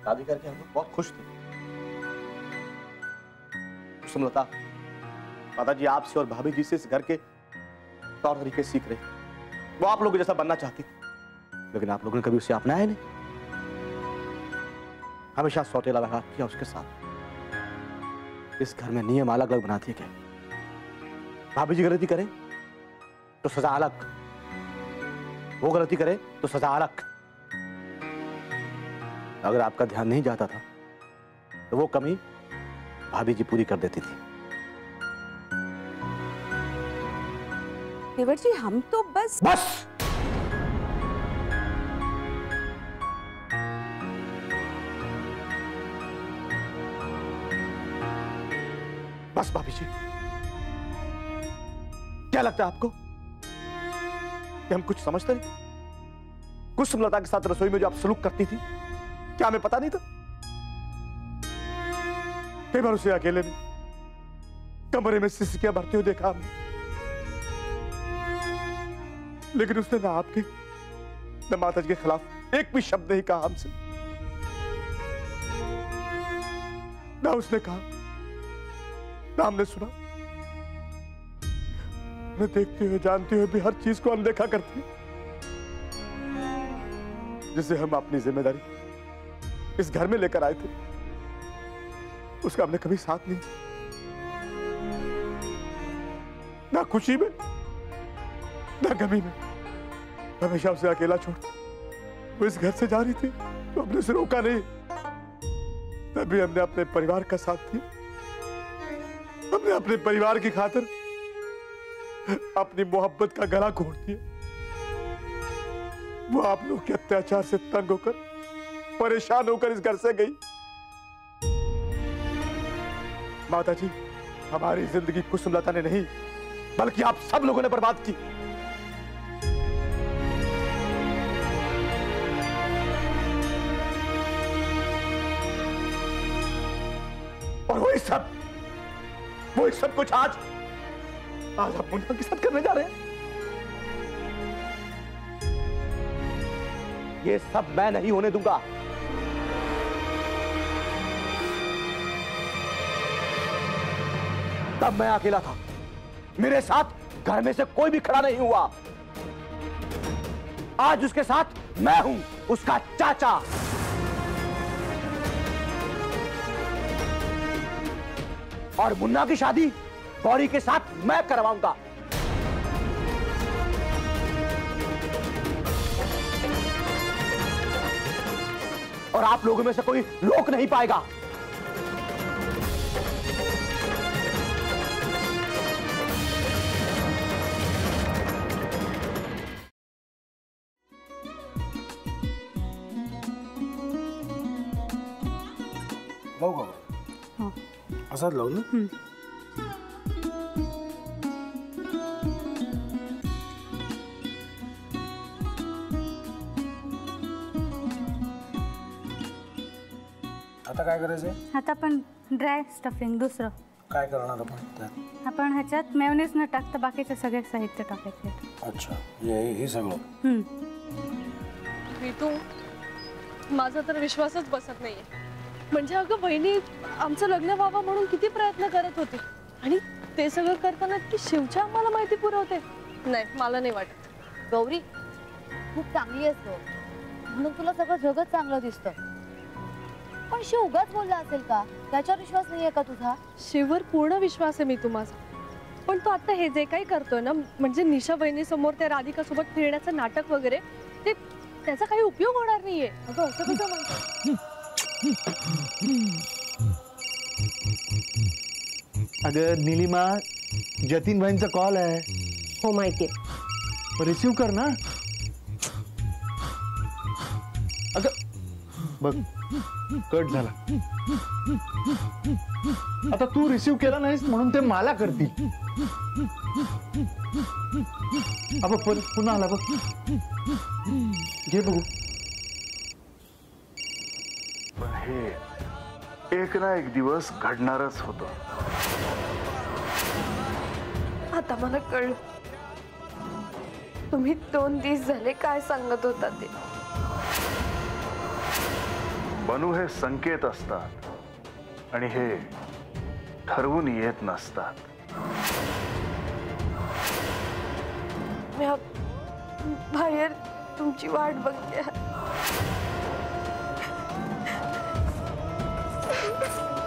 शादी करके हम लोग बहुत खुश थे। सुमलता, दादाजी आपसे और भाभी जी से इस घर के तौर तरीके सीख रहे। वो आप लोगों जैसा बनना चाहती, लेकिन आप लोगों ने कभी उसे अपनाया नहीं। हमेशा सौतेला व्यवहार किया उसके साथ। इस घर में नियम अलग अलग बनाती है क्या? भाभी जी गलती करें तो सजा अलग, वो गलती करे तो सजा अलग। अगर आपका ध्यान नहीं जाता था तो वो कमी भाभी जी पूरी कर देती थी। देवर जी, हम तो बस बस भाभी जी, क्या लगता है आपको कि हम कुछ समझते नहीं? कुछ सुमलता के साथ रसोई में जो आप सलूक करती थी, क्या हमें पता नहीं था? कई बार उसे अकेले में कमरे में सिसकियां भरते हुए देखा हमने, लेकिन उसने ना आपके न माताजी के खिलाफ एक भी शब्द नहीं कहा हमसे। ना उसने कहा, ना हमने सुना। मैं देखते हुए जानते हुए भी हर चीज को अनदेखा करती, जिसे हम अपनी जिम्मेदारी इस घर में लेकर आए थे, उसका हमने कभी साथ नहीं दिया। ना खुशी में ना गमी में, हमेशा उसे अकेला छोड़ वो इस घर से जा रही थी तो हमने उसे रोका नहीं। तभी हमने अपने परिवार का साथ दिया। हमने अपने परिवार की खातिर अपनी मोहब्बत का गला घोट दिया। वो आप लोग के अत्याचार से तंग होकर, परेशान होकर इस घर से गई। माता जी, हमारी जिंदगी कुसुमलता ने नहीं, बल्कि आप सब लोगों ने बर्बाद की। और वही सब कुछ आज आप मुन्ना के साथ करने जा रहे हैं। ये सब मैं नहीं होने दूंगा। तब मैं अकेला था, मेरे साथ घर में से कोई भी खड़ा नहीं हुआ। आज उसके साथ मैं हूं, उसका चाचा। और मुन्ना की शादी गौरी के साथ मैं करवाऊंगा। और आप लोगों में से कोई रोक नहीं पाएगा। लावू का? हाँ, असाच लावू ना? आता काय करायचंय? आता आपण ड्राय स्टफिंग दुसरं काय करणार आपण त्यात? आपण ह्याच्यात मेयोनीज न टाकता बाकीचे सगळे साहित्य टाकायचे. अच्छा, हे सगळं. ऋतू, माझा तर विश्वासच बसत नाहीये. म्हणजे अगं बहिणी आमचं लग्न व्हावं म्हणून किती प्रयत्न करत होती, आणि ते सगळं करताना की शिवच्या आम्हाला माहिती पुरवते. नाही, मला नाही वाटत. गौरी खूप चांगली आहेस गं, म्हणून तुला सगळं जगच चांगलं दिसतं. पण शिव उगाच बोलला असेल का? त्याच्यावर विश्वास नाहीये का तुझा? शिववर पूर्ण विश्वास आहे मी तुम्हाला, पण तो आता हे जे काही करतोय ना, म्हणजे निशा बहिणी समोर त्या राधिका सोबत फिरण्याचं नाटक वगैरे, ते त्याचा काही उपयोग होणार नाहीये. अगं असं कसं म्हणतो? अगं नीलिमा, जतीन भाईंचा कॉल आहे. हो माहितीये. रिसीव कर ना. अगं बघ, कट झाला. आता तू रिसीव केला नाहीस म्हणून ते मला करतील. अब पुन्हा आला बघ, घे बघू. हे एक ना एक दिवस घडणारच होतं. आता मला कळलं, तुम्ही 2 दिवस झाले काय सांगत होता ते. बनू हे संकेत असतात आणि हे ठरवून येत नसतात. मी बाहेर तुमची वाट बघते.